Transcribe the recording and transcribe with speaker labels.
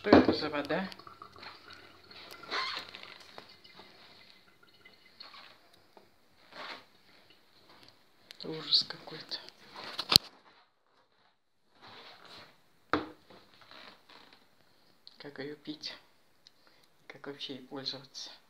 Speaker 1: Что это за вода? Ужас какой-то. Как ее пить? Как вообще ей пользоваться?